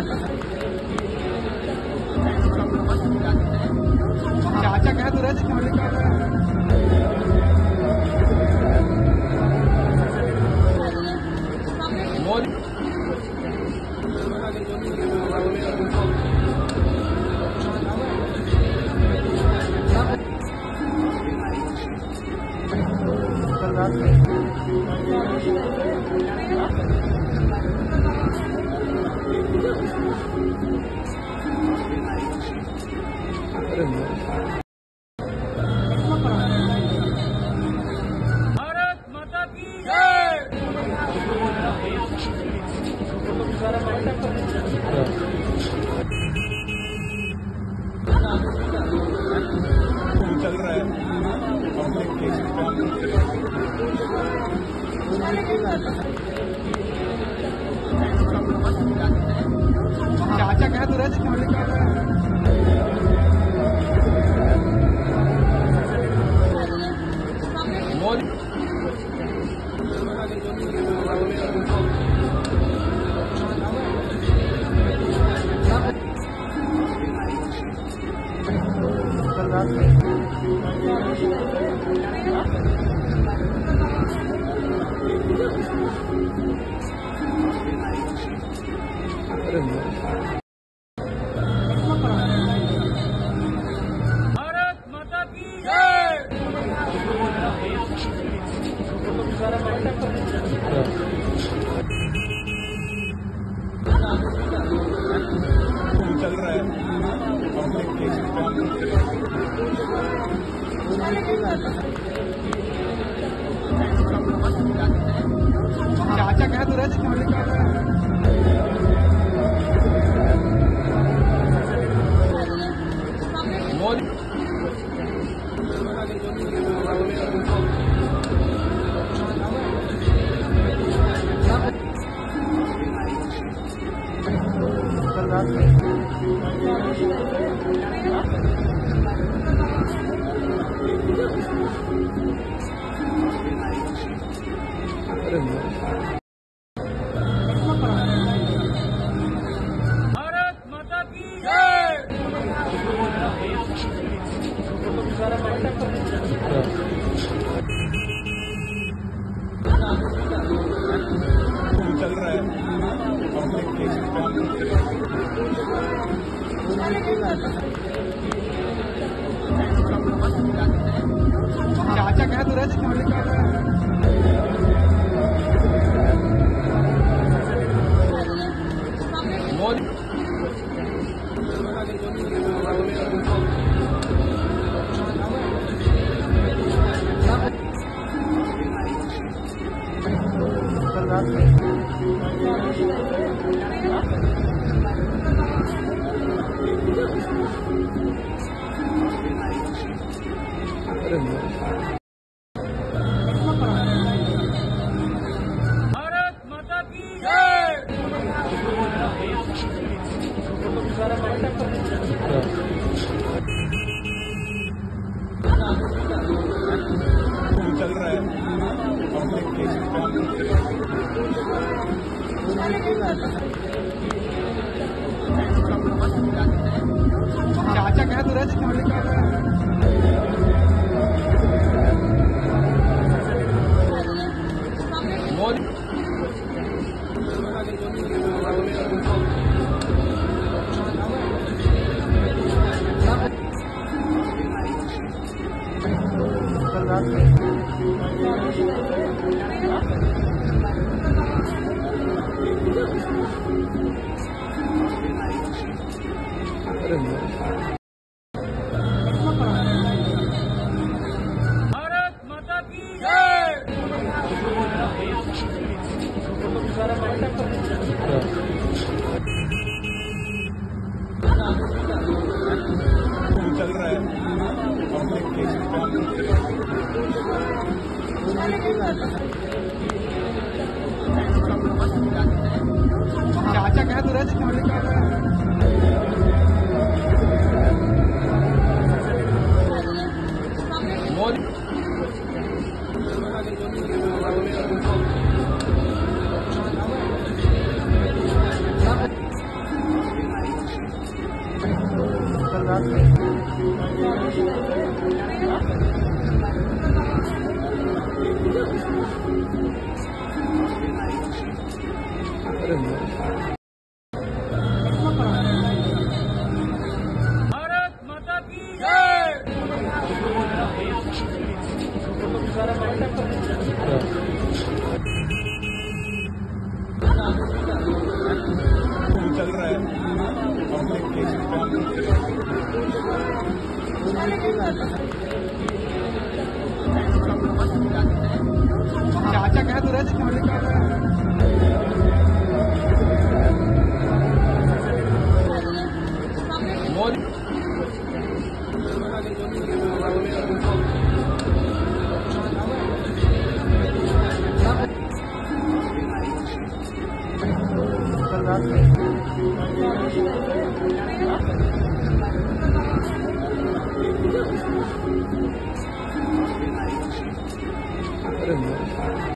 चाचा कहे तो रहते भारत माता की जय। चल रहा है चाचा कहे तो रहते भारत माता की जय। चल रहा है चाचा कहे तो रहते भारत माता की जय। चल रहा है चाचा कहे तो रहते भारत माता की जय। चल रहा है चाचा कहे तो रहते भारत माता की जय। चल रहा है चाचा कहे तो रहते भारत माता की जय। चल रहा है चाचा कह तो रहे थे मोदी